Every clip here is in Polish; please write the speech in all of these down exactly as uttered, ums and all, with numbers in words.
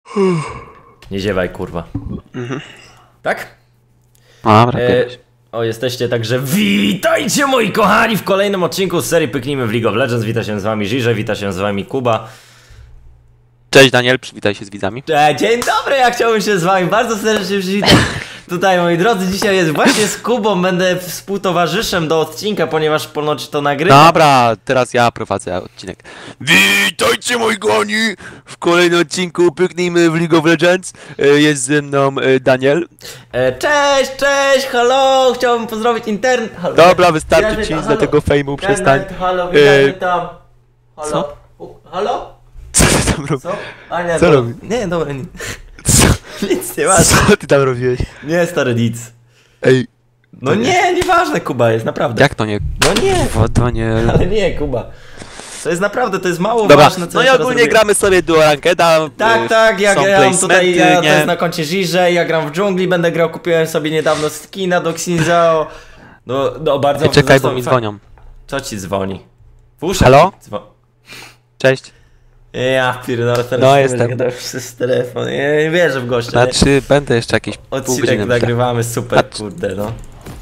Nie ziewaj, kurwa. Mhm. Tak? Dobra, e, O, jesteście, także witajcie moi kochani w kolejnym odcinku z serii Pyknijmy w League of Legends. Wita się z wami Żyże, wita się z wami Kuba. Cześć Daniel, przywitaj się z widzami. E, dzień dobry, ja chciałbym się z wami bardzo serdecznie przywitać. Tutaj, moi drodzy, dzisiaj jest właśnie z Kubą, będę współtowarzyszem do odcinka, ponieważ ponoć to nagrywam. Dobra, teraz ja prowadzę odcinek. Witajcie moi kochani w kolejnym odcinku Pyknijmy w League of Legends. Jest ze mną Daniel. E, cześć, cześć, halo, chciałbym pozdrowić internet. Halo, Dobra, wystarczy witaj, ci halo. z tego fejmu, przestań. Halo, witaj, E, witam. Halo? co? U, halo? Co ty tam robisz? Co? A nie, Co to... robisz? Nie, dobra, nie. Co? Nic nie masz. Co ty tam robiłeś? Nie, stary, nic. Ej, No nie, nie, nieważne, Kuba, jest naprawdę. jak to nie? No nie, Kurwa, Daniel. ale nie, Kuba. To jest naprawdę, to jest mało Dobra, ważne, co no i ja teraz ogólnie robię. gramy sobie do rankeda. Tak, y, tak, ja są gram tutaj, ja, to nie? jest na koncie Żyże, ja gram w dżungli, będę grał, kupiłem sobie niedawno skina do Xinzao. No, no bardzo... Ej, czekaj, zresztą bo mi fa- dzwonią. Co ci dzwoni? W uszach Halo? ci dzwo- Cześć. Ja pierdolę, teraz No, nie jestem. będę gadał przez telefon, ja nie wierzę w gościa, nie? Znaczy, będę jeszcze jakieś pół Odcinek godziny myślę. nagrywamy, super, A- kurde, no.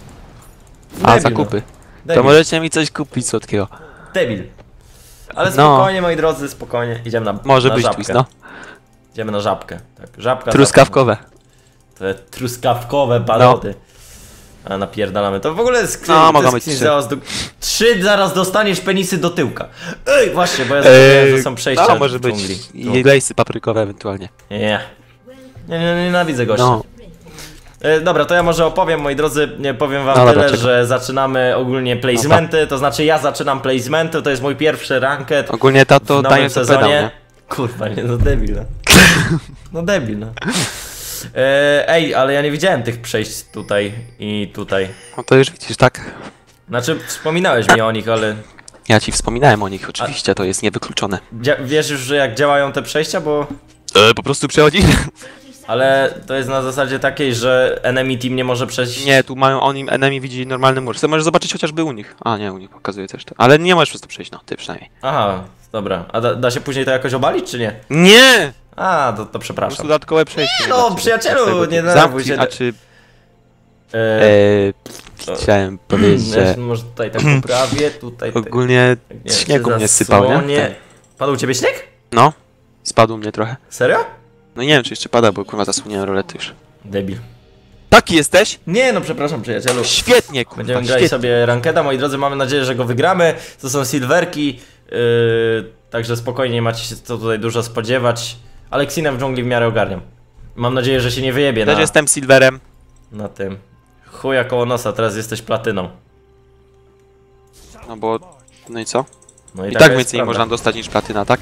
A, Debil, zakupy. No. To możecie mi coś kupić słodkiego. Debil. Ale No. spokojnie, moi drodzy, spokojnie, idziemy na, Może na być żabkę. twist, no. Idziemy na żabkę, tak, żabka. Truskawkowe. żabka. Te truskawkowe balody. A napierdalamy. To w ogóle jest No, mogą być trzy. trzy. Zaraz, do... trzy zaraz dostaniesz penisy do tyłka. Ej, właśnie, bo ja zapomniałem, że są przejścia no, może w być dżungli. i lejsy paprykowe ewentualnie. Nie, nie, nie, nie nienawidzę gościa. No. E, dobra, to ja może opowiem, moi drodzy, nie powiem wam No, dobra, tyle, czekam. że zaczynamy ogólnie placementy, to znaczy ja zaczynam placementy, to jest mój pierwszy ranked Ogólnie ta w to nowym daje to pedał, sezonie. nie? Kurwa, nie, no debil, no. No debil, no. E, ej, ale ja nie widziałem tych przejść tutaj i tutaj. No to już widzisz, tak? Znaczy, wspominałeś mi o nich, ale Ja ci wspominałem o nich, oczywiście, to jest niewykluczone. dzia- wiesz już, że jak działają te przejścia, bo... E, po prostu przechodzi? Ale to jest na zasadzie takiej, że enemy team nie może przejść... Nie, tu mają oni, enemy widzi normalny mur. Możesz zobaczyć chociażby u nich. A nie, u nich pokazuje też to. Ale nie możesz przez to przejść, no, ty przynajmniej. Aha, dobra. A da, da się później to jakoś obalić, czy nie? Nie! A, to, to Po prostu przepraszam. dodatkowe przejście. Nie no, dla ciebie. przyjacielu, Tego nie typu. denerwuj Zamknij, się. A czy... E, E, chciałem powiedzieć, ja że się może tutaj tak poprawię, tutaj... tak- ogólnie nie, śniegu się mnie sypał, nie? zasłonię. Ten. Padł u ciebie śnieg? No, spadł mnie trochę. Serio? No nie wiem, czy jeszcze pada, bo kurwa zasłoniłem rolety już. Debil. Taki jesteś? Nie no, przepraszam przyjacielu. Świetnie, kurwa, Będziemy grać świetnie. sobie rankeda, moi drodzy, mamy nadzieję, że go wygramy. To są silverki, yy, także spokojnie macie się co tutaj dużo spodziewać. Ale Xinem w dżungli w miarę ogarniam. Mam nadzieję, że się nie wyjebie Też na, jestem silverem. na tym. Chuja koło nosa, teraz jesteś platyną. No bo... No i co? No I taka tak jest więcej prawda. można dostać niż platyna, tak?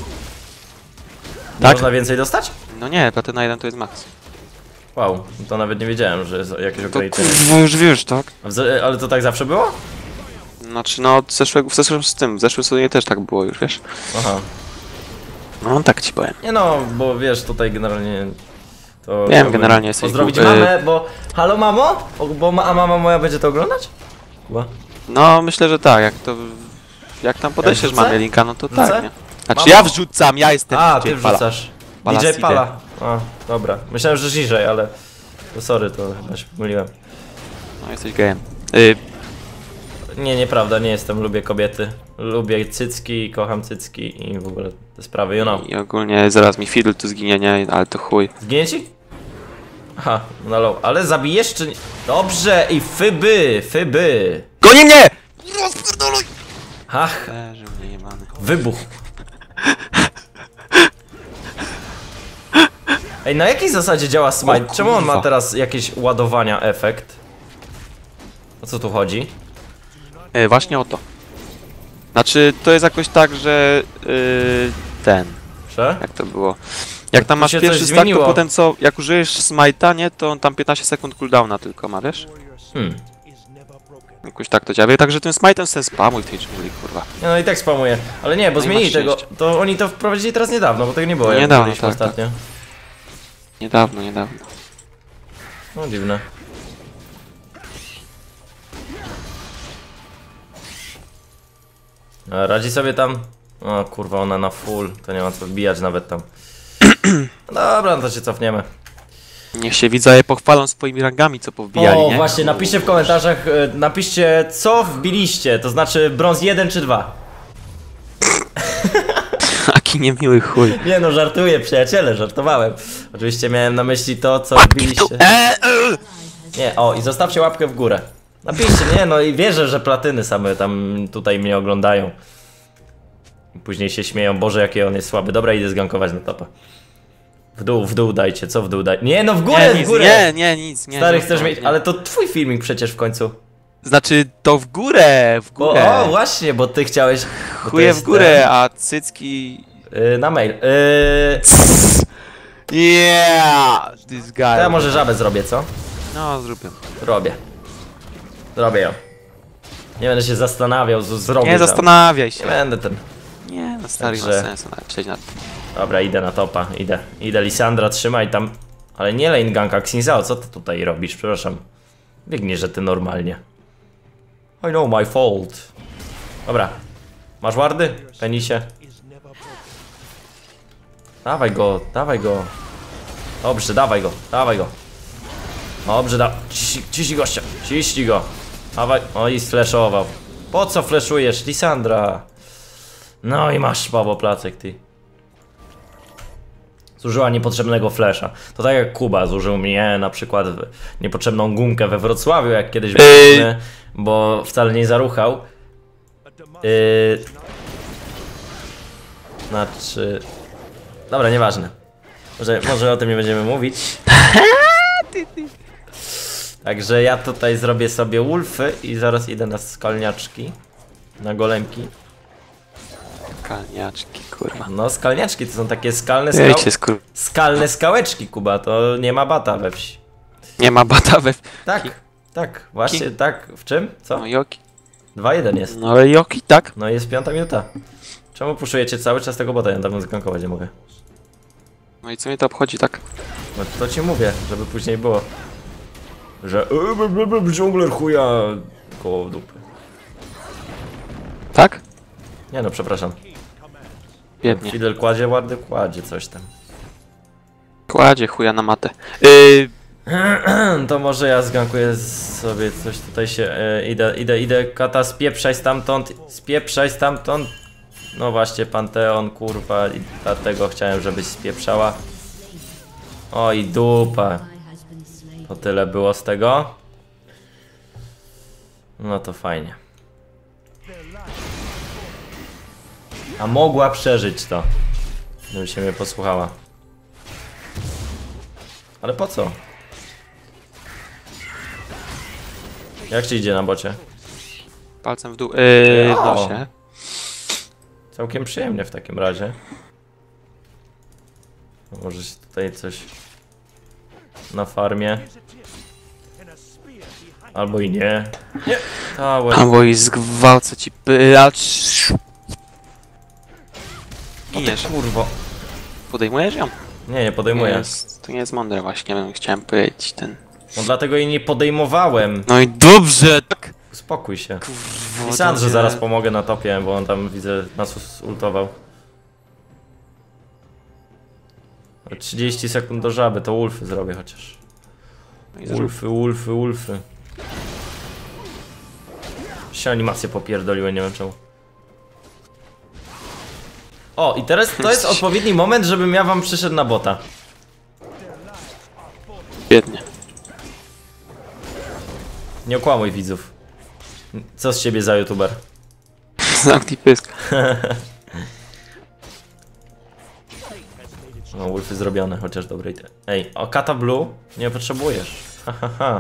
Nie tak? Można więcej dostać? No nie, platyna jeden to jest max. Wow, to nawet nie wiedziałem, że jest jakieś To ograniczenie. kurwa już wiesz, tak? A w ze- Ale to tak zawsze było? Znaczy no, od zeszłego, w zeszłym z tym, w zeszłym sezonie też tak było już, wiesz? Aha. No tak ci powiem. Nie no, bo wiesz, tutaj generalnie... To Wiem, chciałbym generalnie jesteś pozdrowić głupi. mamę, bo... Halo mamo? O, bo ma, a mama moja będzie to oglądać? Chyba. No myślę, że tak, jak to... Jak tam podeślesz wrzucę? mamie linka, no to Wrzucę? tak, nie? Znaczy Mamo? ja wrzucam, ja jestem A, D J ty Pala. wrzucasz. Pala D J Cide. Pala. A, dobra. Myślałem, że Żyżej, ale... To sorry, to chyba się pomyliłem. No jesteś gejem. Y, Nie, nieprawda, nie jestem, lubię kobiety. Lubię cycki, kocham cycki i w ogóle te sprawy, you know. I ogólnie zaraz mi Fiddle tu zginie, nie? Ale to chuj. Zginie ci? Aha, no low. Ale zabijesz czy nie? Dobrze, i fyby, fyby. Goni mnie! Rozpierdoluj! Ach, Leży mnie jebany. wybuch. Ej, na jakiej zasadzie działa smite? O, Czemu on ma kurwa. teraz jakieś ładowania efekt? O co tu chodzi? E, właśnie o to. Znaczy, to jest jakoś tak, że... y, ten... Że? Jak to było? Jak tam Tu masz się pierwszy coś stack, to zmieniło. potem co? Jak użyjesz smite'a, nie? To on tam piętnaście sekund cooldowna tylko ma, wiesz? Hmm. Jakoś tak to działa. Także tym smite'em sen spamuj w tej dżungli, kurwa. Nie, no i tak spamuję. Ale nie, bo No i zmienili masz tego. szczęście. To oni to wprowadzili teraz niedawno, bo tego nie było. No jak niedawno, byliśmy tak, ostatnio. Niedawno, niedawno. No dziwne. A radzi sobie tam? O kurwa, ona na full, to nie ma co wbijać nawet tam. Dobra, no to się cofniemy. Niech się widzowie pochwalą swoimi rangami, co powbijali, O, nie? właśnie, napiszcie w komentarzach, e, napiszcie co wbiliście, to znaczy brąz jeden czy dwa. Taki niemiły chuj. Nie no, żartuję, przyjaciele, żartowałem. Oczywiście miałem na myśli to, co wbiliście. E, e. Nie, o, i zostawcie łapkę w górę. Napiszcie, nie no, i wierzę, że platyny same tam tutaj mnie oglądają. I później się śmieją, Boże, jaki on jest słaby. Dobra, idę zgankować na topa. W dół, w dół dajcie, co w dół daj? Nie no, w górę, Nie, w nic, górę! nie, nie, nic, nie. Stary, nie, chcesz nie, mieć, nie. ale to twój filmik przecież w końcu. Znaczy, to w górę, w Bo, górę. o, właśnie, bo ty chciałeś... bo to Chuje jest w górę, a cycki... ten, y, na mail. Y, Yeah! This guy. to ja może żabę zrobię, co? No, zróbmy. Robię. Zrobię ją. Nie będę się zastanawiał, z- zrobię Nie tam. zastanawiaj się. Nie będę ten... Nie, no stary, Także- ma sensu, nawet przejść na to. Dobra, idę na topa, idę. Idę, Lisandra, trzymaj tam. Ale nie lane ganka, Xinzao, co ty tutaj robisz? Przepraszam. Biegnij, że ty normalnie. I know my fault. Dobra. Masz wardy? Penisie. Dawaj go, dawaj go. Dobrze, dawaj go, dawaj go. Dobrze, da... Ciśnij, ciśnij gościa, ciśnij go. Dawaj, o i sflashował. Po co flashujesz, Lisandra? No i masz Paweł placek, ty. Zużyła niepotrzebnego flasha. To tak jak Kuba zużył mnie na przykład w niepotrzebną gumkę we Wrocławiu, jak kiedyś byliśmy, bo wcale nie zaruchał. Yy... Znaczy... Dobra, nieważne. Może, może o tym nie będziemy mówić. Także ja tutaj zrobię sobie wolfy i zaraz idę na skalniaczki. Na golemki. Kalniaczki, kurwa. No skalniaczki to są takie skalne skał... Wiecie, skur... Skalne skałeczki, Kuba, to nie ma bata we wsi. Nie ma bata we... Tak, tak, właśnie Ki- tak. W czym? Co? No joki. dwa jeden jest. No ale joki, tak? No i jest piąta minuta. Czemu puszujecie cały czas tego bota? Ja dawno zgankować nie mogę. No i co mnie to obchodzi, tak? No to ci mówię, żeby później było. Że e, dżungler chuja koło dupy. Tak? Nie no, przepraszam. Biednie. Fidel kładzie, wardy kładzie coś tam. Kładzie chuja na matę. Yy, To może ja zgankuję sobie coś tutaj się... E, idę, idę, idę, kata, spieprzaj stamtąd, spieprzaj stamtąd. No właśnie, Panteon, kurwa, i dlatego chciałem, żebyś spieprzała. Oj, dupa. To tyle było z tego. No to fajnie. A mogła przeżyć to. Gdyby się mnie posłuchała. Ale po co? Jak ci idzie na bocie? palcem w dół. Yy, O! no się. Całkiem przyjemnie w takim razie. No może się tutaj coś na farmie. Albo i nie. Nie! Tower. Albo i zgwałcę ci py... a trz- Giniesz. Kurwo. Podejmujesz ją? Nie, nie Nie podejmuję. jest, to nie jest mądre właśnie, bym chciałem powiedzieć ten... No dlatego jej nie podejmowałem. No i dobrze! Tak. Uspokój się. Kurwa, I Sandrze to zaraz się- pomogę na topie, bo on tam widzę nas ultował. trzydzieści sekund do żaby, to ulfy zrobię chociaż. No i zrób. Ulfy, ulfy, ulfy. Się animacje popierdoliły, nie wiem czemu. O, i teraz to jest odpowiedni moment, żebym ja wam przyszedł na bota. Biednie. Nie okłamuj widzów. Co z ciebie za youtuber? Zamknij pysk. No, ulfy zrobione, chociaż dobrej. Ej, o Kata Blue nie potrzebujesz. Hahaha.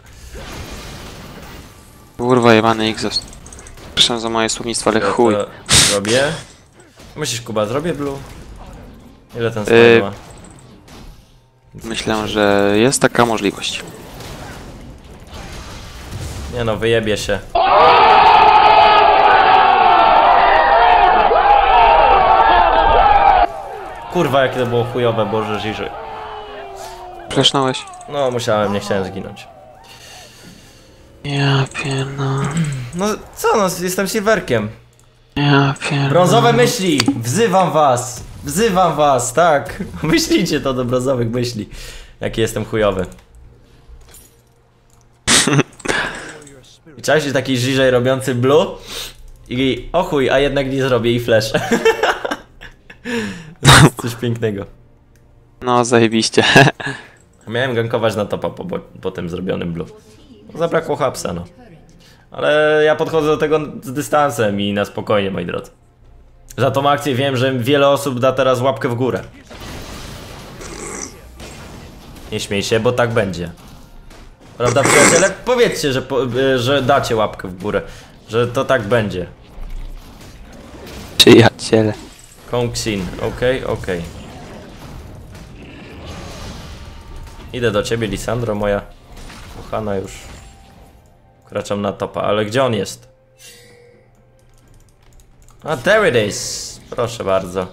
Kurwa jebany Exhaust. Przepraszam za moje słownictwo, ale Ja chuj. to Zrobię. Myślisz, Kuba, zrobię Blue? Ile ten Yy, spell ma? Myślę, że jest taka możliwość. Nie no, wyjebie się. Kurwa, jakie to było chujowe, Boże Żyży. Flesznąłeś? No, musiałem, nie chciałem zginąć. Ja pierdolę. No co, no, jestem silverkiem. Ja pierdolę. Brązowe myśli, wzywam was. Wzywam was, tak. Myślicie to do brązowych myśli. Jaki jestem chujowy. I cześć, taki żiżej robiący blue. I o chuj, a jednak nie zrobię i flash. Coś pięknego. No, zajebiście. Miałem gankować na topa po, po, po tym zrobionym blue. Zabrakło hapsa, no. Ale ja podchodzę do tego z dystansem i na spokojnie, moi drodzy. Za tą akcję wiem, że wiele osób da teraz łapkę w górę. Nie śmiej się, bo tak będzie. Prawda, przyjaciele? Powiedzcie, że, po, że dacie łapkę w górę. Że to tak będzie. Przyjaciele. Kongxin, okej, okay, okej. Okay. Idę do ciebie, Lisandro, moja kochana już. Wkraczam na topa, ale gdzie on jest? A, there it is! Proszę bardzo.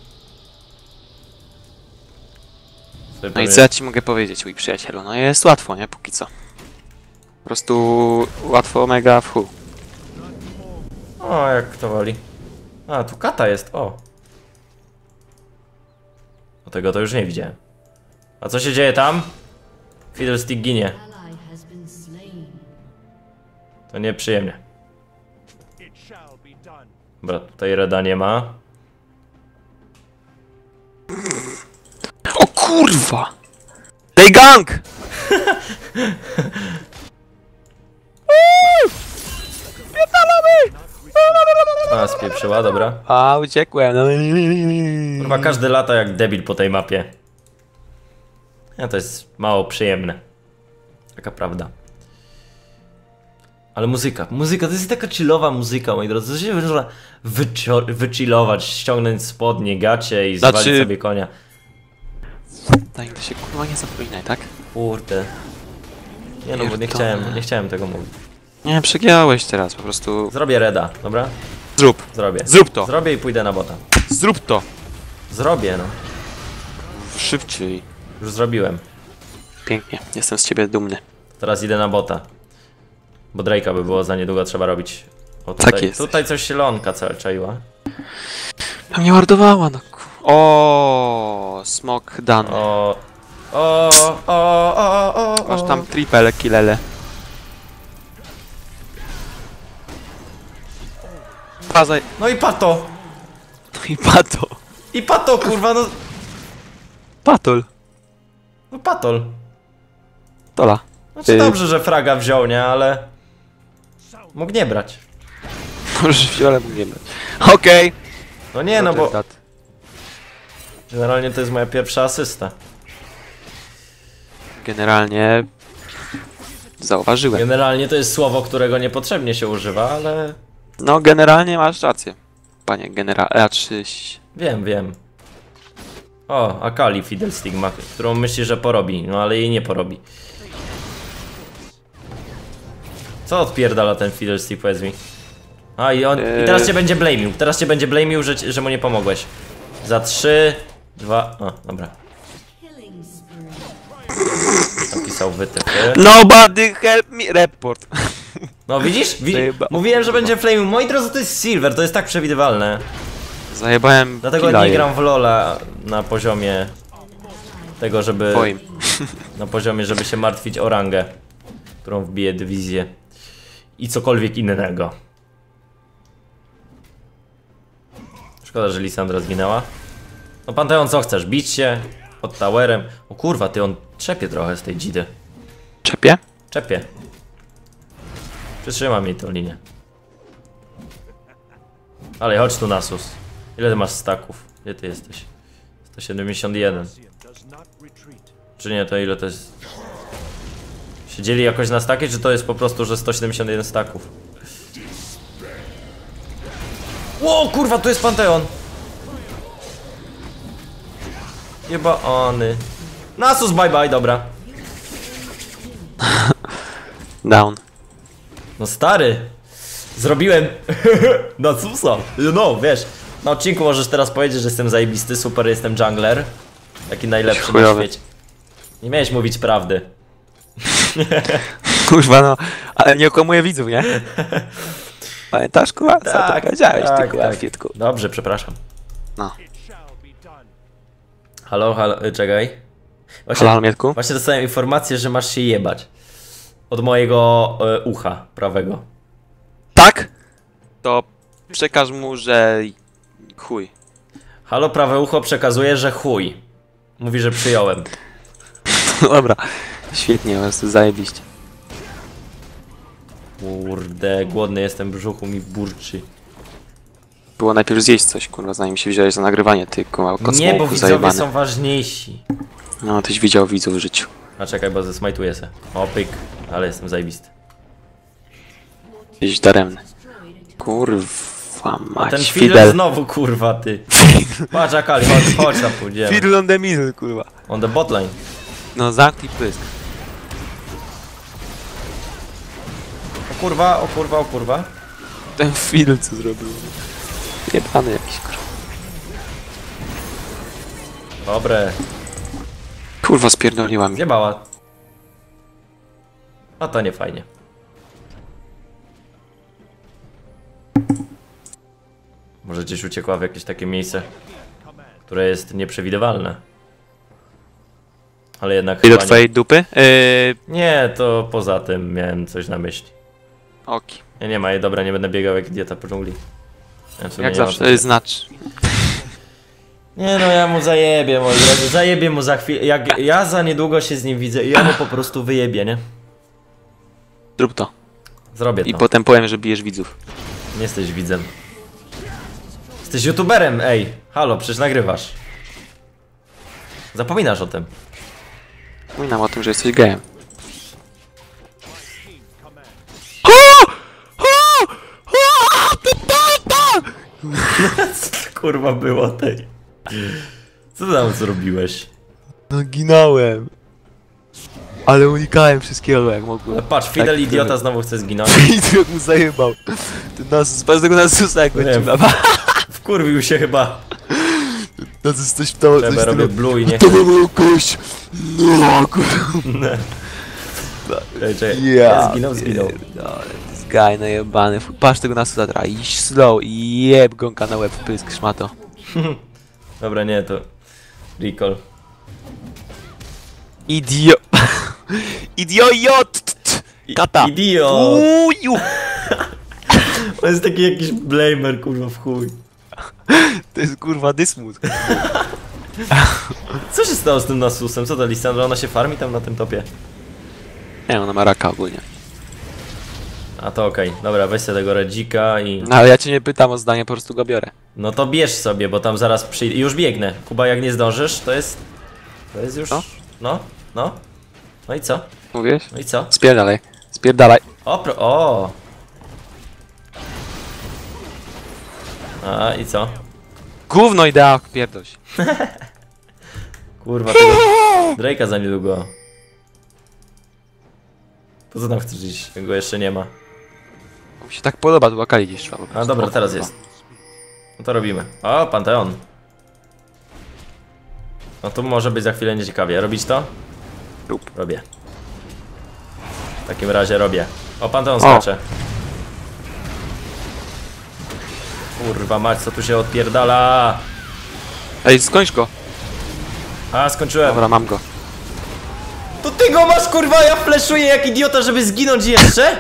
No i co ja ci mogę powiedzieć, mój przyjacielu? No jest łatwo, nie? Póki co. Po prostu łatwo, mega w chuj. O, jak kto woli. A, tu kata jest, o. O, tego to już nie widziałem. A co się dzieje tam? Fiddlestick ginie. To nieprzyjemnie. Dobra, tutaj Reda nie ma. O kurwa! Dej gang! A, spieprzyła, dobra. A, uciekłem. Kurwa, każdy lata jak debil po tej mapie. Ja, to jest mało przyjemne. Taka prawda. Ale muzyka, muzyka, to jest taka chillowa muzyka, moi drodzy. To się można wychillować, ściągnąć spodnie, gacie i zwalić znaczy... sobie konia. Daj, to się kurwa nie zapominaj, tak? Kurde. Nie no, bo nie chciałem, nie chciałem tego mówić. Nie, przegiąłeś teraz, po prostu... Zrobię reda, dobra? Zrób. Zrobię. Zrób to. Zrobię i pójdę na bota. Zrób to. Zrobię, no. Szybciej. Już zrobiłem. Pięknie, jestem z ciebie dumny. Teraz idę na bota. Bo Drake'a by było za niedługo trzeba robić. O, tutaj, tak jest. Tutaj coś się Lonka czaiła. Tam nie ładowała, no. O, smok dany. O, o, o, o, o, o. Masz tam triple killele. Pazaj. No i pato! No i pato. I pato, kurwa, no. Patol. No patol. Tola. Znaczy Ty... dobrze, że fraga wziął, nie, ale... Mógł nie brać. Może wziął, ale mógł nie brać. Okej. Okay. No nie, no bo... Generalnie to jest moja pierwsza asysta. Generalnie... Zauważyłem. Generalnie to jest słowo, którego niepotrzebnie się używa, ale... No, generalnie masz rację. Panie generał... Raczyś... Wiem, wiem. O, Akali Fiddlestick ma, którą myśli, że porobi, no ale jej nie porobi. Co odpierdala ten Fiddlestick, powiedz mi? A i on... I teraz cię będzie blamił, teraz cię będzie blamił, że, że mu nie pomogłeś. Za trzy, dwa... O, dobra. Napisał wytypy. Nobody help me report. No widzisz? Wi Mówiłem, że będzie flaming. Moi drodzy, to jest Silver, to jest tak przewidywalne. Zajebałem. Dlatego nie gram w LoL'a na poziomie tego, żeby... Twoim. Na poziomie, żeby się martwić o rangę, którą wbije dywizję. I cokolwiek innego. Szkoda, że Lisandra zginęła. No Panteon, co chcesz? Bić się pod towerem? O kurwa, ty, on trzepie trochę z tej dzidy. Czepie? Czepie. Przytrzymam jej tą linię. Ale chodź tu, Nasus. Ile ty masz staków? Gdzie ty jesteś? sto siedemdziesiąt jeden. Czy nie, to ile to jest? Się dzieli jakoś na staki, czy to jest po prostu, że sto siedemdziesiąt jeden staków? Ło, kurwa, tu jest Panteon! Jeba ony. Nasus, bye bye, dobra. Down. No stary, zrobiłem Nasusa. No wiesz, na odcinku możesz teraz powiedzieć, że jestem zajebisty, super, jestem jungler. Taki najlepszy Chujowy. na świecie. Nie miałeś mówić prawdy. Kurwa, no, ale nie okłamuję widzów, nie? Pamiętasz, kurwa? Co Tak, to powiedziałeś, tak, ty kurwa, tak. fiutku. Dobrze, przepraszam. No. Halo, halo, y, czekaj. Właśnie, Halo, Mietku? właśnie dostałem informację, że masz się jebać. Od mojego y, ucha prawego. Tak? To przekaż mu, że... chuj. Halo, prawe ucho przekazuje, że chuj. Mówi, że przyjąłem. Dobra. Świetnie, po prostu zajebiście. Kurde, głodny jestem, brzuchu mi burczy. Było najpierw zjeść coś, kurwa, zanim się wziąłeś za nagrywanie, ty kurwa, Nie, bo kocmołku widzowie zajebany. są ważniejsi. No, tyś widział widzów w życiu. A czekaj, bo zesmajtuję se. O, pyk. Ale jestem zajebisty. Jesteś daremny. Kurwa mać, Ten Fidel znowu, kurwa, ty. Patrz, Akali, chodź, chodź tam pójdziemy. Fiddle on the middle, kurwa. On the botline. No, zamknij pysk. O kurwa, o kurwa, o kurwa. Ten Fiddle co zrobił. Jebany jakiś, kurwa. Dobre. Kurwa, spierdoliła mi. Zjebała. A to nie fajnie. Może gdzieś uciekła w jakieś takie miejsce, które jest nieprzewidywalne. Ale jednak I do chyba nie. twojej dupy? Yy... Nie, to poza tym miałem coś na myśli. Oki. Nie, nie ma, dobra, nie będę biegał jak idiota po dżungli. Ja w sumie Jak nie mam zawsze, co- yy, znacz. Nie no, ja mu zajebię, moi drodzy, zajebię mu za chwilę. Jak ja za niedługo się z nim widzę i ja mu po prostu wyjebię, nie? Zrób to. Zrobię I to. potem powiem, że bijesz widzów. Nie jesteś widzem. Jesteś youtuberem, ej! Halo, przecież nagrywasz. Zapominasz o tym. Mówię o tym, że jesteś gejem. Co to kurwa było tej? Co ty tam zrobiłeś? No ginąłem. Ale unikałem wszystkiego jak mogłem. No patrz, Fidel Tak, idiota znowu chce zginąć. I jak mu zajebał. Ten nasus, patrz tego nasusa jak Nie będzie. wiem. Wkurwił się chyba. Nasus coś w to... coś Trzeba w robię stylu, blue i nie to chcę. było kość. No kurwa. Czekaj, czekaj. Ja Zginął, zginął. pierdolę, to jest gaj najebany. Patrz tego nasusa teraz. Iść slow i jeb gąka na łeb w pysk, szmato. Dobra, nie, to... Recall. Idio... Idiot! Kata! Idiot! Uju! On jest taki jakiś blamer, kurwa, w chuj. To jest kurwa dysmut. Co się stało z tym Nasusem? Co to, Lissandra? Ona się farmi tam na tym topie? Nie, ona ma raka ogólnie. A to okej, dobra, weź sobie tego redzika i... No ale ja cię nie pytam o zdanie, po prostu go biorę. No to bierz sobie, bo tam zaraz przyjdę. I już biegnę. Kuba, jak nie zdążysz, to jest... To jest już... Co? No, no. No i co? Mówisz? No i co? Spierdalaj. Spierdalaj. O, pro... O! A, i co? Gówno idea, pierdol się. Kurwa, tego... Drake'a za niedługo. Po co tam chcesz iść? Go jeszcze nie ma. Mi się tak podoba, tu Akali gdzieś szła po A prostu. dobra, O, teraz kurwa. jest. No to robimy. O, Panteon. No tu może być za chwilę nieciekawie. Robić to? Rób. Robię. W takim razie robię. O, Panteon O. skacze. Kurwa mać, co tu się odpierdala? Ej, skończ go. A, skończyłem. Dobra, mam go. To ty go masz, kurwa, ja fleszuję jak idiota, żeby zginąć jeszcze?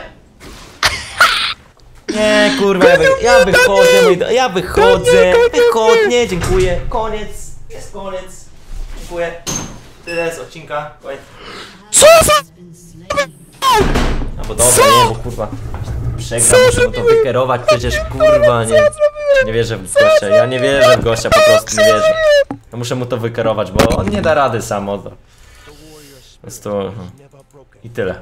Nie, kurwa, ja, wy, ja wychodzę, moi do... ja wychodzę, wychodnie, dziękuję, koniec, jest koniec, dziękuję, tyle z odcinka, koniec. Co za... No bo dobra, nie, bo kurwa, przegram, muszę mu to wykierować, przecież kurwa, nie, nie wierzę w gościa, ja nie wierzę w gościa, po prostu nie wierzę. Ja muszę mu to wykierować, bo on nie da rady sam o to. Po prostu, i tyle.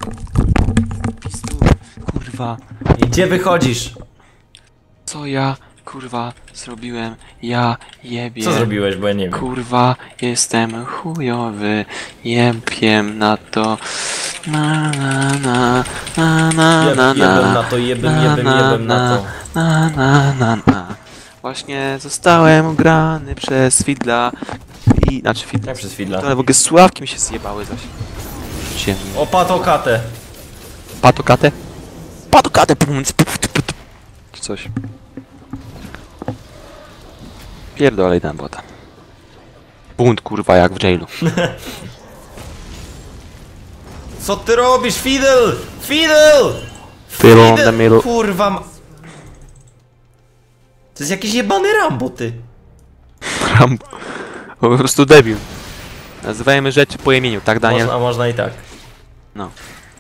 Kurwa. I gdzie wychodzisz? Co ja, kurwa, zrobiłem? Ja jebie. Co zrobiłeś, bo ja nie wiem. Kurwa, jestem chujowy. Jebiem na to. Na na na na na Jeb, na jebem na to, jebem, jebem, jebem na to. na na na na. Właśnie zostałem grany przez Fidla i... znaczy Fidla. Jak przez Fidla. Ale w ogóle sławki mi się zjebały zaś. Rzuciłem. O, patokatę. Patokatę? Patokatę! Czy coś. Pierdolej na bota. bunt, kurwa, jak w jailu. Co ty robisz, Fidel? Fidel! Fiddle on the middle. Kurwa ma... To jest jakiś jebany Rambo, ty. Rambo. Po prostu debil. Nazywajmy rzeczy po imieniu, tak, Daniel? Można, a można i tak. No.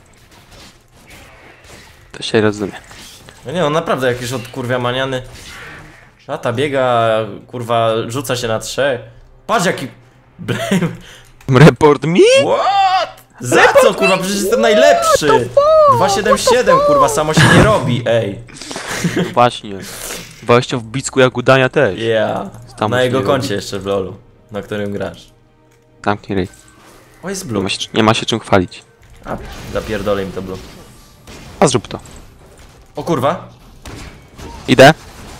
To się rozumie. No nie, on naprawdę jakiś od kurwia maniany. Szata biega, kurwa, rzuca się na trzech. Patrz jaki... Blame. Report me? What? Za co, kurwa? Przecież jestem najlepszy! dwa siedem siedem, kurwa, samo się nie robi, ej. Właśnie. Dwadzieścia w bicku jak u Dania też. Yeah. Samo Na się jego nie koncie robi. jeszcze w lolu, na którym grasz. Zamknij ryj. O, jest Nie blue. ma, się, nie ma się czym chwalić. A, zapierdolę im to blue. A zrób to. O kurwa. Idę.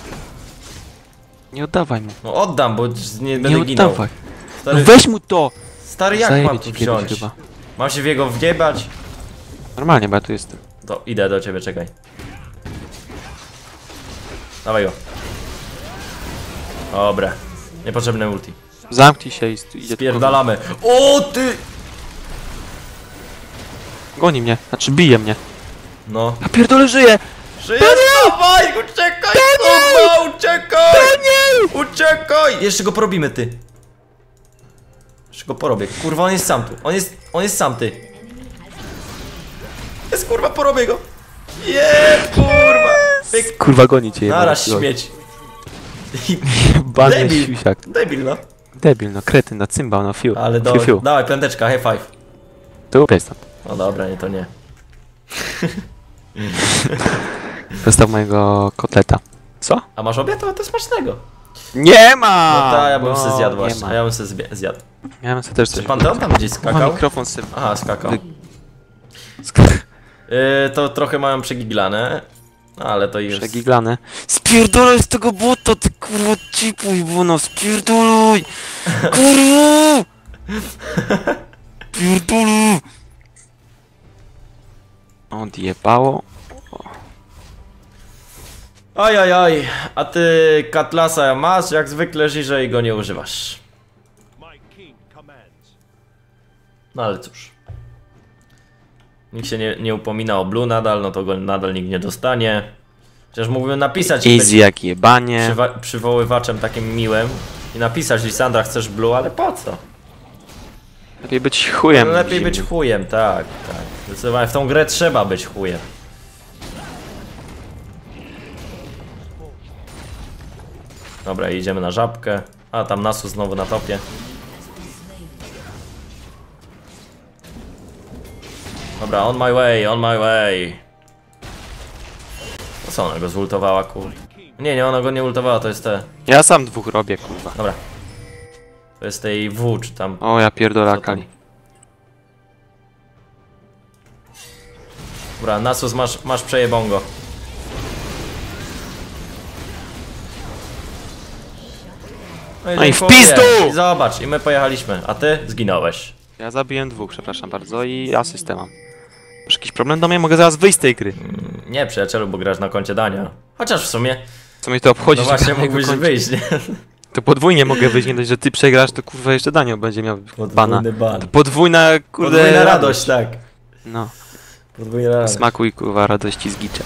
Nie oddawaj mu. No oddam, bo nie Nie będę ginął. oddawaj. No Stary, weź mu to! stary jak Zajebie mam ci tu kiedyś wziąć? chyba. Mam się w jego wgiebać? Normalnie, bo ja tu jestem. To idę do ciebie, czekaj. Dawaj go. Dobra. Niepotrzebne ulti. Zamknij się i stu- idzie tu. Spierdalamy. O ty! Goni mnie, znaczy bije mnie. No. Ja pierdolę, żyję! Żyjesz? Dawaj! Uciekaj! Kurwa, uciekaj! Uciekaj! Jeszcze go porobimy, ty. Jeszcze go porobię. Kurwa, on jest sam tu. On jest, on jest sam, ty. Jest, kurwa, porobię go. Jeb, kurwa. Pyk. Kurwa, goni cię. Naraz jebany. śmieć. Bany Debil. siusiak. Debil, no. Debil, no kretyn, no cymbał, no fiu. Ale do, Fiu, fiu. dawaj, piąteczka, high five. Tu jestem. No dobra, nie, to nie. Zostaw mojego kotleta. Co? A masz obiad? To, to smacznego. Nie ma! No ta, ja bym no, se zjadł nie właśnie. ma. A ja bym se zbie- zjadł. Miałem sobie też coś. Czy Panteon tam gdzieś Ma skakał? mikrofon sobie. Aha, skakał. Wy- Yy, to trochę mają przegiglane. No, ale to już... Przegiglane. Spierdolaj z tego bota, ty kurwa cipuj, bo no spierdolaj! Kurwa! Spierdolaj! Odjebało. Oj, oj, oj. A ty Katlasa masz, jak zwykle Żyże i go nie używasz. No ale cóż. Nikt się nie, nie upomina o Blue nadal, no to go nadal nikt nie dostanie. Chociaż mógłbym napisać i Easy być jak jebanie. przywa- przywoływaczem takim miłym i napisać Lisandra chcesz Blue, ale po co? Lepiej być chujem. Lepiej być zimnym. chujem, tak, tak. Zdecydowanie w tą grę trzeba być chujem. Dobra, idziemy na żabkę. A, tam Nasu znowu na topie. Dobra, on my way, on my way. To co, ona go zultowała, kur... Nie, nie, ona go nie ultowała, to jest te... Ja sam dwóch robię, kurwa. Dobra. To jest tej W, czy tam... O, ja pierdolę Co tam? Akali. Dobra, Nasus, masz, masz przejebongo. No i w dziękuję. pizdu! I zobacz, i my pojechaliśmy, a ty zginąłeś. Ja zabiłem dwóch, przepraszam bardzo, i asystę mam. Masz jakiś problem do mnie? Mogę zaraz wyjść z tej gry. Mm, Nie, przyjacielu, bo grasz na koncie Dania. Chociaż w sumie, Co mnie to obchodzi, no że właśnie gram na jego mógłbyś koncie? wyjść, nie? To podwójnie mogę wyjść, nie dość, że ty przegrasz, to kurwa jeszcze Daniel będzie miał bana. Podwójny ban. Podwójna, kurde, Podwójna radość, tak. No, Podwójna radość. smakuj kurwa radości z gicza.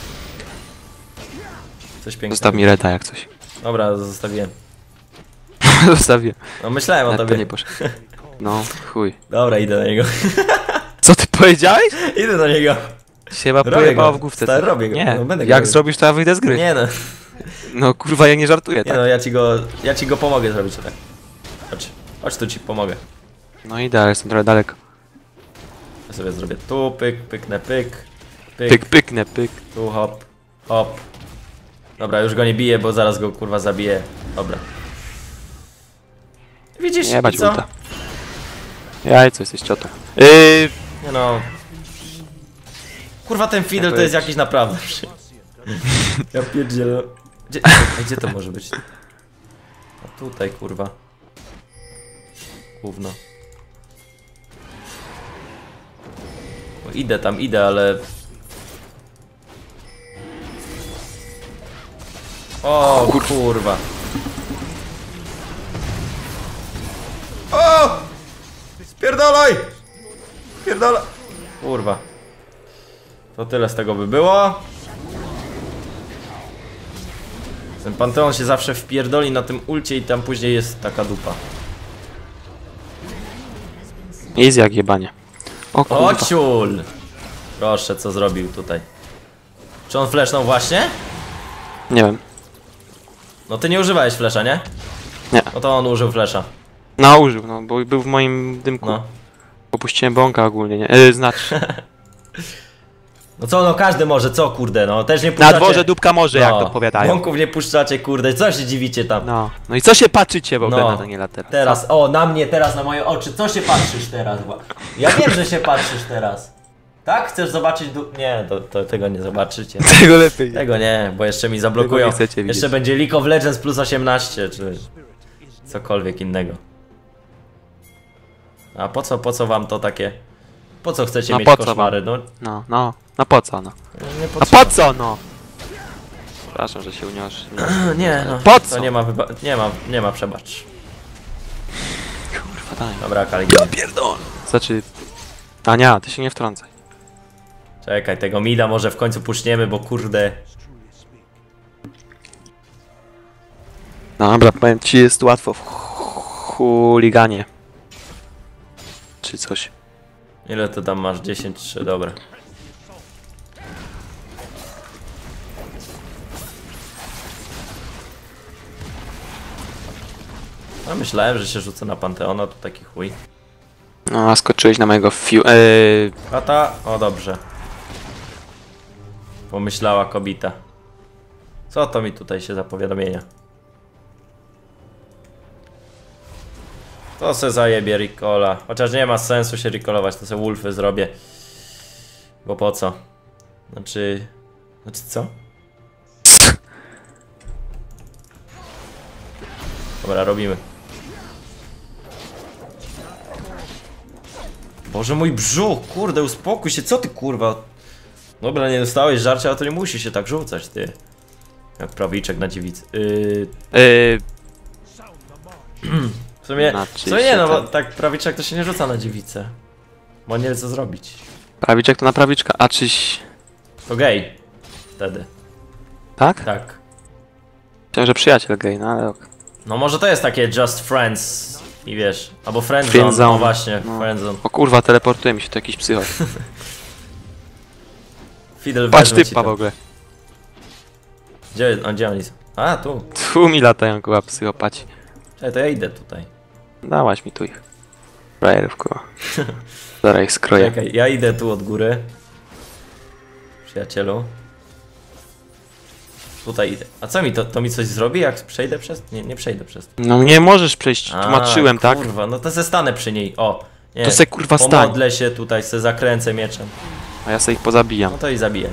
Coś pięknego. Zostaw mi reta jak coś. Dobra, zostawiłem. Zostawię. No myślałem o Nawet to tobie. nie poszedł. No, chuj. Dobra, idę do niego. Co ty powiedziałeś? Idę do niego. Się chyba Robię pojebało go. w główce. Stary, co? robię go. Nie, No, będę go jak robił. zrobisz to ja wyjdę z gry. Nie no, No kurwa, ja nie żartuję, nie tak? no, ja ci go, ja ci go pomogę zrobić, tak. Chodź, chodź tu ci pomogę. No idę, ale jestem trochę daleko. Ja sobie zrobię tu, pyk, pyknę, pyk, pyk, Pyk, pyknę, pyk. tu, hop, hop. Dobra, już go nie biję, bo zaraz go kurwa zabiję. Dobra. Widzisz, Nie bać i co? ulta. Ja i co, jesteś ciotą. Yy, Nie no. Kurwa, ten fiddle to jest jakiś naprawdę. Ja pierdzielę. Gdzie, a gdzie to może być? A tutaj, kurwa. Gówno. No, idę tam, idę, ale... O, kurwa. O, Spierdolaj! Spierdolaj! Kurwa. To tyle z tego by było. Ten Panteon się zawsze wpierdoli na tym ulcie i tam później jest taka dupa. Jest jak jebanie. O kurwa. O ciul! Proszę, co zrobił tutaj. Czy on flashnął właśnie? Nie wiem. No ty nie używałeś flasha, nie? Nie. No to on użył flasha. No użył, no bo był w moim dymku. No. Opuściłem bąka ogólnie, nie? E, znaczy. No co, no każdy może, co kurde, no też nie Na puszczacie... dworze dupka może, jak to powiadają. Bąków nie puszczacie, kurde, co się dziwicie tam? No. No i co się patrzycie w ogóle No. na Daniela teraz? Teraz, o, na mnie, teraz, na moje oczy, co się patrzysz teraz? Ja wiem, że się patrzysz teraz. Tak? Chcesz zobaczyć du... Nie, to, to tego nie zobaczycie. Tego lepiej. Tego nie, bo jeszcze mi zablokują. Tego nie chcecie widzieć. Jeszcze będzie League of Legends plus osiemnaście, czy cokolwiek innego. A po co, po co wam to takie? Po co chcecie No mieć po co koszmary? No, No, no. No po co, no? nie A po co, no? Przepraszam, że się uniosł. Nie, no. Po co? To nie ma wyba... nie ma, nie ma przebacz. Kurwa, daj. Dobra, Kaligin. Ja pierdolę. Znaczy... Ania, ty się nie wtrącaj. Czekaj, tego mida może w końcu puszniemy, bo kurde... Dobra, powiem ci, jest łatwo w chuliganie. Czy coś. Ile to tam masz? dziesięć, trzy, dobra. No myślałem, że się rzucę na Panteona, to taki chuj. No, a skoczyłeś na mojego fiu... Eee, Kata? O, dobrze. Pomyślała kobita. Co to mi tutaj się za powiadomienia? To se zajebie Ricola. Chociaż nie ma sensu się recallować, to se Wolfy zrobię. Bo po co? Znaczy... Znaczy co? Dobra, robimy. Boże mój brzuch, kurde, uspokój się, co ty kurwa? Dobra, nie dostałeś żarcia, ale to nie musi się tak rzucać, ty. Jak prawiczek na dziewicy. Yy... eee, W sumie, Znaczy co nie się no, bo ten- tak prawiczek to się nie rzuca na dziewicę. Bo nie wie co zrobić. prawiczek to na prawiczka, a czyś... To gej. Wtedy, Tak? tak. Myślałem, że przyjaciel gej, no ale ok. No może to jest takie just friends i wiesz, albo friendzone, Friendzone, no właśnie, no. friendzone. O kurwa, teleportuje mi się to jakiś psychol. Fidel Patrz wezmę ci typa to. w ogóle. Gdzie, a gdzie oni są? A, tu. Tu mi latają kurwa psychopaci. Czekaj, to ja idę tutaj. Dałaś mi tu ich. Frajerów kurwa. Zaraz ich skroję. Czekaj, ja idę tu od góry. Przyjacielu. Tutaj idę. A co mi to? To mi coś zrobi jak przejdę przez... Nie, nie przejdę przez to. No nie możesz przejść, A, tłumaczyłem, tak? Kurwa, no to se stanę przy niej. O. Nie. To se kurwa stań. Pomodlę się tutaj, se zakręcę mieczem. A ja sobie ich pozabijam. No to i zabijaj.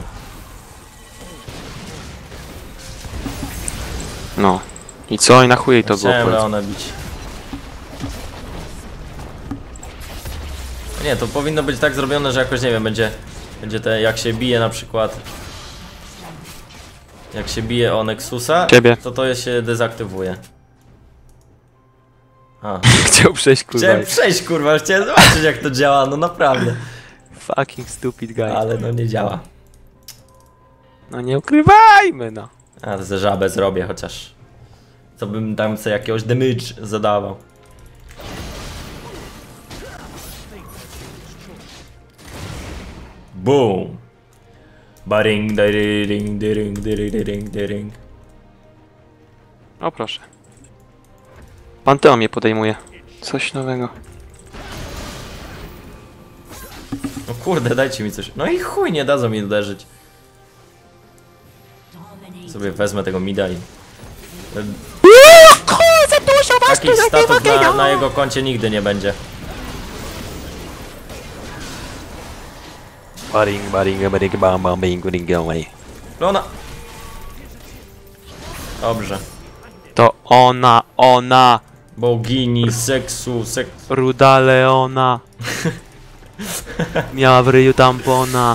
No. I co? I na chuj jej to było Chciałem powiedz. Leona bić. No nie, to powinno być tak zrobione, że jakoś nie wiem, będzie... Będzie te, jak się bije na przykład... Jak się bije o Nexusa, Ciebie. to to się dezaktywuje. A. Chciał przejść kurwa. Chciałem przejść kurwa, chciałem zobaczyć jak to działa, no naprawdę. Fucking stupid guy. Ale no nie działa. No nie ukrywajmy no. A to ze żabę zrobię chociaż. Co bym tam sobie jakiegoś damage zadawał. Boom. Baring, daring, daring, daring, daring. O proszę. Panteon mnie podejmuje. Coś nowego. No kurde, dajcie mi coś. No i chuj, nie dadzą mi uderzyć. Sobie wezmę tego mida i... Takich statów na, na jego koncie nigdy nie będzie. Baring, baring, baring, bam, bam, bing, ring away. Lona! Dobrze. To ona, ona, Bogini seksu, seks... ruda Leona. Miała w ryju tampona.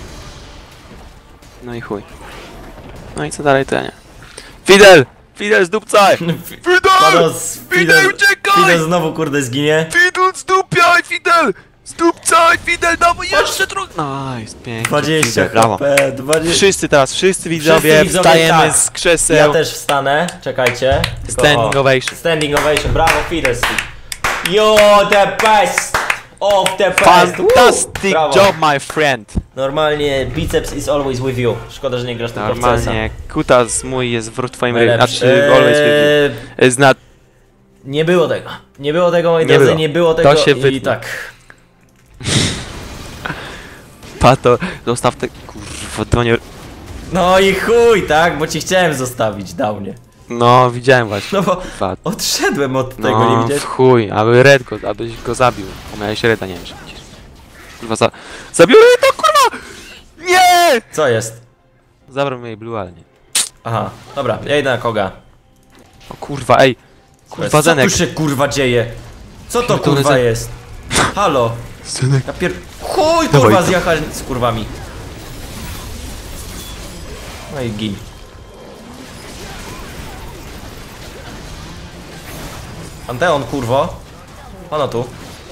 No i chuj. No i co dalej to ja nie. Fidel! Fidel zdupcaj! Fidel! Pados, Fidel, uciekaj! Fidel znowu kurde zginie. Fidel zdupiaj! Fidel! Stupcaj, Fidel, dawaj jeszcze trochę! Nice, pięknie. dwadzieścia Fidel, brawo. H P, dwadzieścia... Wszyscy teraz, wszyscy widzowie, Wszyscy widzowie, wstajemy tak. z krzeseł. Ja też wstanę, czekajcie. Tylko, Standing o, ovation. Standing ovation, brawo Fidel. You're the best of the best. Fantastic Woo! Brawo. job, my friend. Normalnie biceps is always with you. Szkoda, że nie grasz tylko w C S a. Normalnie, kutas mój jest w twoim ręku, Najlepszy. znaczy always with you. Eee, Zna... Nie było tego. Nie było tego, moi Nie drodzy, było. nie było To tego się i wytnie. tak. Pato, zostaw te... Kurwa, to nie... No i chuj, tak? Bo ci chciałem zostawić, dał mnie. No, widziałem właśnie. No bo Kurwa. odszedłem od tego, nie No, widziałeś? w chuj, aby Red go, abyś go zabił. Bo miałeś Reda, nie wiem, czy widzisz. Kurwa, za... Zabiorę to, kurwa! Nie! Co jest? Zabrał mi jej blue, ale nie. Aha, dobra, ja idę na koga. O kurwa, ej! Kurwa, Co Zenek! tu się kurwa dzieje? Co to Pierdolę, kurwa Zen- jest? Halo? Zenek! Ja pier... Chuj Dawaj kurwa to. zjechać z kurwami. No i gin. Panteon kurwo. Ono tu.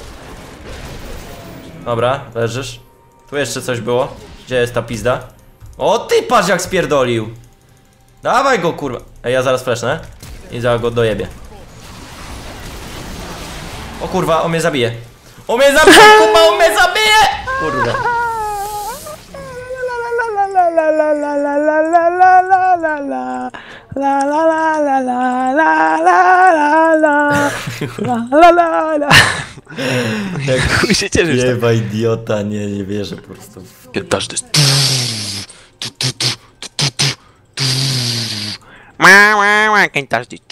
Dobra, leżysz. Tu jeszcze coś było. Gdzie jest ta pizda? O ty patrz jak spierdolił. Dawaj go kurwa. Ej, ja zaraz flashnę. I zaraz go dojebie. O kurwa, on mnie zabije. On mnie zabije, kurwa, on mnie zabije! Kurde. Jak chuj się cieszysz, tak? Jeba idiota, nie, nie wierzę po prostu. Can't touch this. Can't touch this.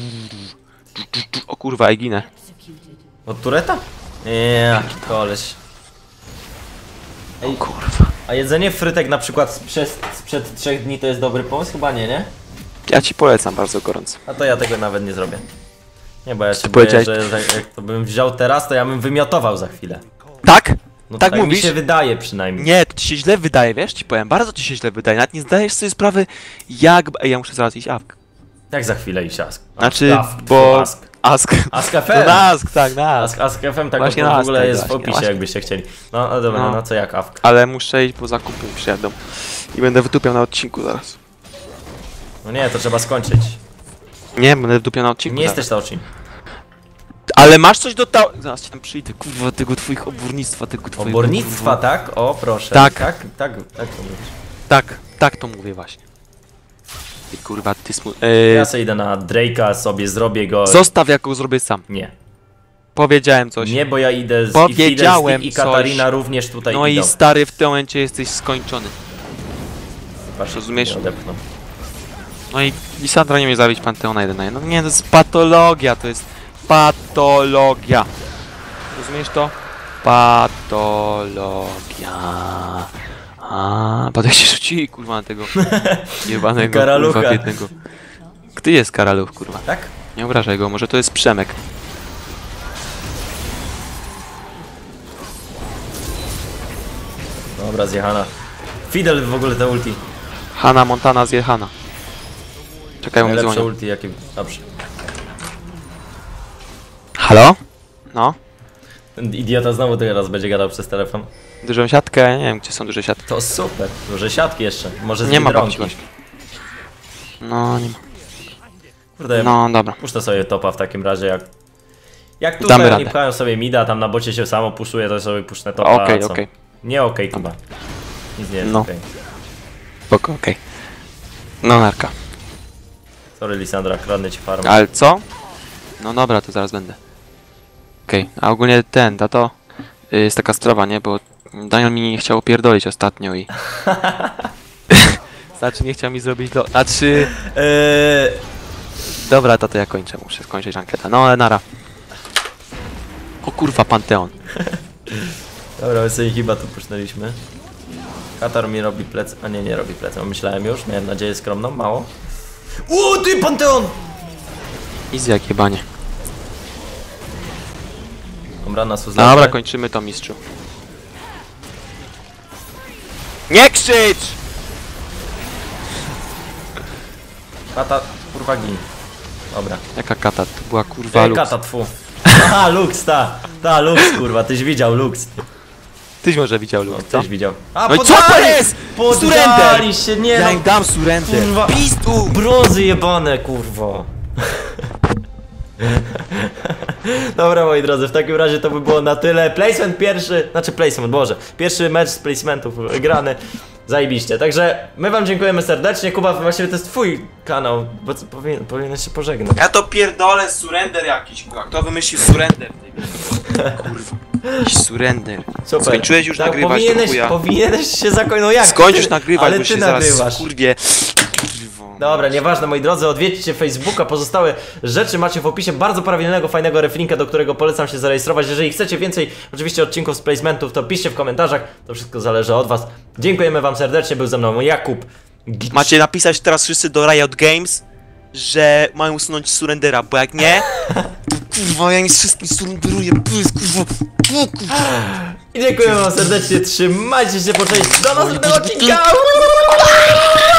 O kurwa, i ginę. Od tureta? Nie, koleś. Ej, Kurwa. a jedzenie frytek na przykład sprzed, sprzed trzech dni to jest dobry pomysł? Chyba nie, nie? Ja ci polecam bardzo gorąco. A to ja tego nawet nie zrobię. Nie, bo ja się Ty boję, powiedziałeś- że jak- jak to bym wziął teraz, to ja bym wymiotował za chwilę. Tak? No Tak tak mi mówisz? się wydaje przynajmniej. Nie, to ci się źle wydaje, wiesz? Ci powiem, bardzo ci się źle wydaje. Nawet nie zdajesz sobie sprawy, jak... Ej, ja muszę zaraz iść awk. Jak za chwilę iść ask? Znaczy, Ask, bo... Ask. Ask. Ask F No M. na Ask, tak, na Ask. Ask, Ask F M tak Właśnie w na ogóle Ask, jest w właśnie, opisie, właśnie. jakbyście chcieli. No, no dobra, No. no, no co jak awk? Ale muszę iść, bo zakupy mi przyjadą. I będę wytupiał na odcinku zaraz. No nie, to trzeba skończyć. Nie, będę wytupiał na odcinku Nie zaraz. jesteś Taochin. Ale masz coś do ta... Zaraz ci tam przyjdę, kurwa, tego twoich obornictwa, tego twojego... Obornictwa, kurwa. tak? O, proszę. Tak. Tak, tak, tak to mówisz. Tak, tak to mówię właśnie. Ty kurwa, ty smu... Ja Yy, sobie idę na Drake'a, sobie zrobię go. zostaw, jak go zrobię sam. Nie. Powiedziałem coś. Nie, bo ja idę z Powiedziałem i, Fiddlestick, i Katarina coś. również tutaj No idą. i stary, w tym momencie jesteś skończony. Patrz, rozumiesz? nie odepchną. No i Lisandra nie mnie zabić Panteona jeden na jeden. No nie, to jest patologia, to jest patologia. Rozumiesz to? Patologia. A, patrz jak się rzucili, kurwa, na tego jebanego, Karalucha. kurwa, biednego. Kto jest Karaluch, kurwa? Tak? Nie obrażaj go, może to jest Przemek. Dobra, zjechana. Fidel w ogóle te ulti. Hanna Montana zjechana. Czekaj, mi Najlepsze dzwonią. ulti jakie... Dobrze. Halo? No? Ten idiota znowu teraz będzie gadał przez telefon. Dużą siatkę? Nie wiem, gdzie są duże siatki. To super. Duże siatki jeszcze. Może z Nie ma Biedronki. babci właśnie. No, nie ma. Kurde, No, dobra. puszczę sobie topa w takim razie, jak... Jak Damy tutaj radę. oni pchają sobie mida, tam na bocie się samo puszuje, to sobie puszczę topa, Okej, a co? okej. Nie okej, Kuba. Nic nie jest No. okej. Spoko, okej. No, narka. Sorry Lisandra, kradnę ci farmę. Ale co? No dobra, to zaraz będę. Okej, a ogólnie ten, tato, y, jest taka sprawa, nie? Bo Daniel mi nie chciał opierdolić ostatnio i... Znaczy, nie chciał mi zrobić do... Znaczy... Eee, Dobra, tato, ja kończę, muszę skończyć ankietę. No, ale nara. O kurwa, Panteon. dobra, my sobie chyba tu pusznęliśmy. Katar mi robi plec... A nie, nie robi plec. Myślałem już, miałem nadzieję skromną, mało. O, ty Panteon! Easy jak jebanie. Dobra, nas No dobra, kończymy to, mistrzu. Nie krzycz! Kata, kurwa gin. Dobra. Jaka kata? To była kurwa Ej, lux. kata, tfu. Aha, Lux, ta, ta, Lux, kurwa, tyś widział Lux. Tyś może widział Lux, co? Tyś widział. A, No i co to jest? Poddali się, nie Ja no. im dam surrender. Kurwa. Pistu! Brozy jebane, kurwo. Dobra, moi drodzy, w takim razie to by było na tyle. Placement pierwszy, znaczy placement, Boże, pierwszy mecz z placementów grany. Zajebiście, także my wam dziękujemy serdecznie. Kuba, właściwie to jest twój kanał, bo co, powinien, powinieneś się pożegnać. Ja to pierdolę surrender jakiś, kurwa. Kto wymyślił surrender? Kurwa. Jakiś surrender. Super. Skończyłeś już tak, nagrywać, to powinieneś, chuja. powinieneś się zakończyć, no jak? Skończ Ty- już nagrywać, ale bo ty się nagrywasz. zaraz kurwie. Dobra, nieważne, moi drodzy, odwiedźcie Facebooka, pozostałe rzeczy macie w opisie, bardzo prawilnego, fajnego reflinka, do którego polecam się zarejestrować. Jeżeli chcecie więcej oczywiście odcinków z placementów, to piszcie w komentarzach, to wszystko zależy od was. Dziękujemy wam serdecznie, był ze mną Jakub. G- Macie napisać teraz wszyscy do Riot Games, że mają usunąć surrendera, bo jak nie, to kurwa ja im wszystkim surrenderuję, kurwa. I dziękujemy wam serdecznie, trzymajcie się, po cześć, do następnego odcinka!